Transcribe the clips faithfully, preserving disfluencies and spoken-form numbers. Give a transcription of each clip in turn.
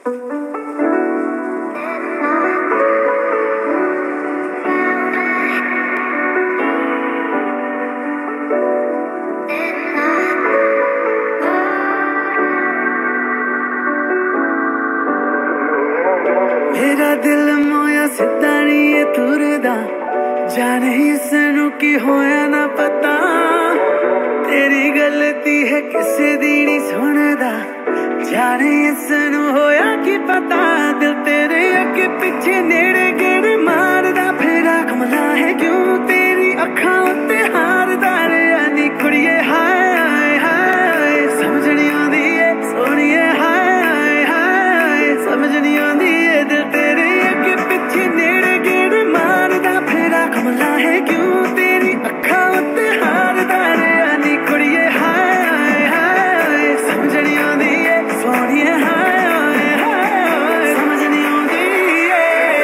मेरा दिल मोया सिद्धा नहीं है तुरदा, जाने इसनू की होया ना पता। तेरी गलती है किसे दी नहीं सुनदा, जाने इसनू होया की पता। दिल तेरे अगे पीछे नेड़े गेड़े मारदा फिरा, कमला है क्यों तेरी अखां उत्ते हारदा रे। नी कुड़िए हाय हाय हाय, समझ नहीं आंदी है सोहणिए हाय हाय हाय, समझ नहीं आंदी है। दिल तेरे अगे पीछे नेड़े गेड़े मारदा फिरा, कमला है क्यों तेरी अखां उत्ते हारदा रे। नी कुड़िए हाय हाय हाय, समझ नहीं आंदी है सोहणिए हाय हाय हाय, समझ नहीं आंदी है।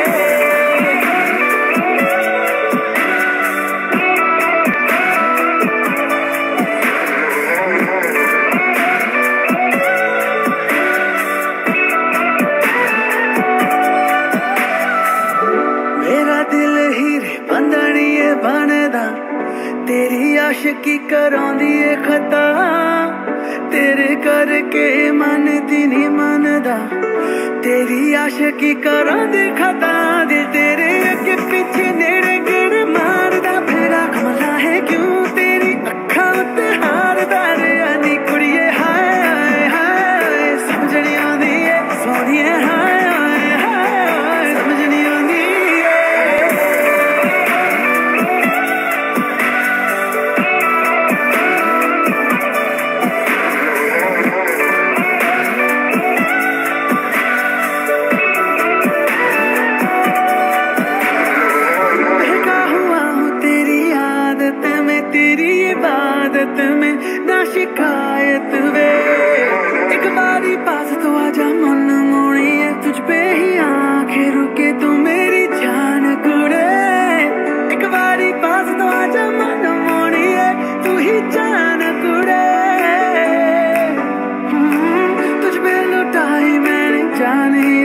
मेरा दिल हीरे बंधनी है बनदा, तेरी आशिकी करांदी है खता। तेरे करके मनदी नहीं मनदा, तेरी आशिकी करांदी खता। दिल तेरे अगे पीछे नेड़े गेड़े मारदा फिरा, कमला है क्यों तेरी अखां उत्ते हारदा रे। नी कुड़िए हाय हाय हाय, समझ नहीं आंदी है सोहणिए हाय हाय हाय, समझ नहीं आंदी है। तेरी इबादत में ना शिकायत वे, एक बारी पास तो आजा मन मोड़ी है। तुझ पे ही आंखें रुके तू मेरी जान कुड़े, एक बारी पास तो आजा मन मोड़ी है, तू ही जान कुड़े। तुझ पे लुटाई मैंने जान ही